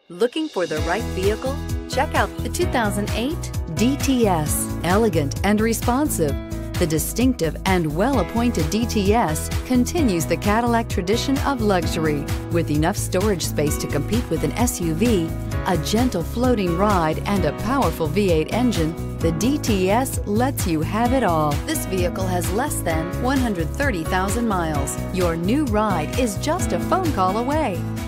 Looking for the right vehicle? Check out the 2008 DTS. Elegant and responsive, the distinctive and well-appointed DTS continues the Cadillac tradition of luxury. With enough storage space to compete with an SUV, a gentle floating ride, and a powerful V8 engine, the DTS lets you have it all. This vehicle has less than 130,000 miles. Your new ride is just a phone call away.